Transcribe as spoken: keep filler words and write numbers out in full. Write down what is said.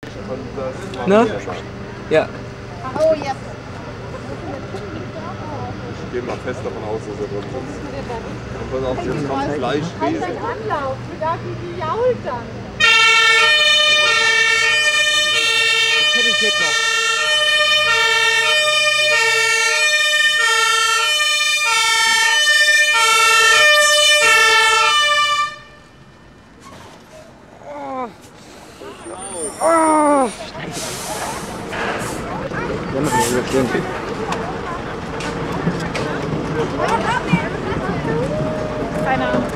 Ne? Ja. Oh, jetzt. Ich gehe mal fest davon aus, dass er drin sitzt. Und pass auf, jetzt kommt Fleisch, Halt Käse. deinen Anlauf, die jault dann. Ketteltape noch. Oh! Ja, mach mal hier schön. Keine Ahnung.